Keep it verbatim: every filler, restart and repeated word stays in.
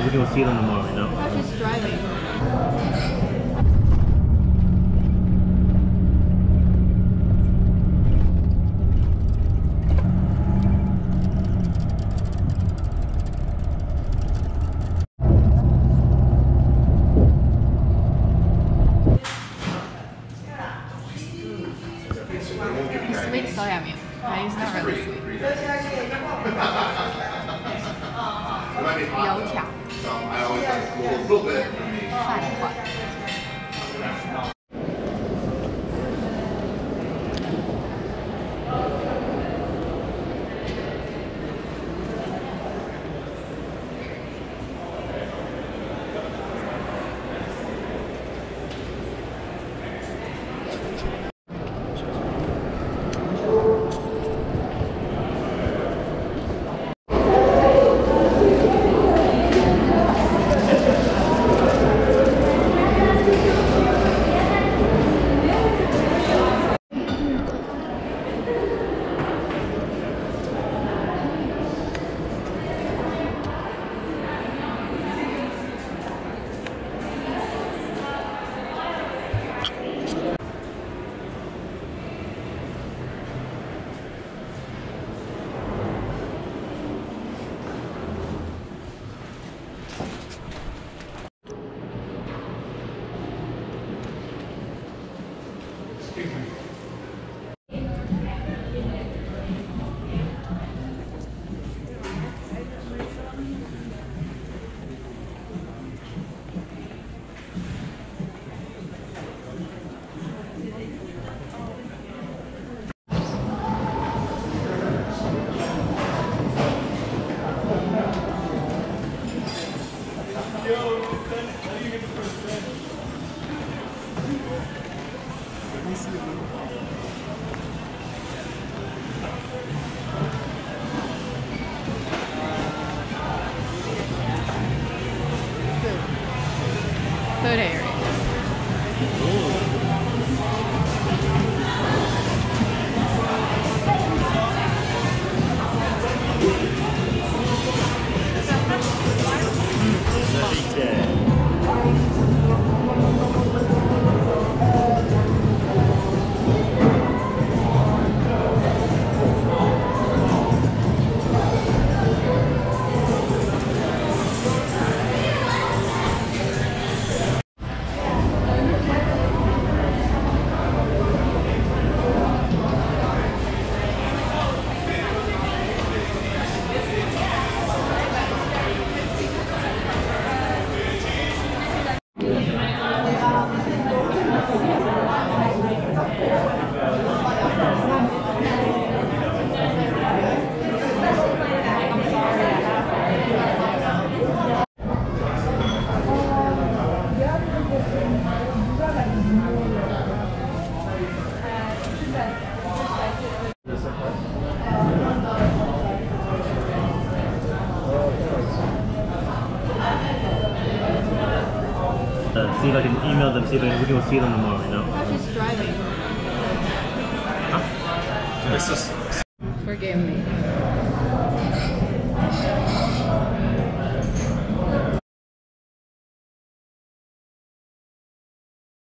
we can go see them tomorrow, you know? I thought she's driving. Sweet soya milk. Uh, it's not really sweet. 油条、饭团。Food area. Uh, see if I can email them, see if I can, we can go see them tomorrow, you know? I thought she's driving. Huh? Forgive me.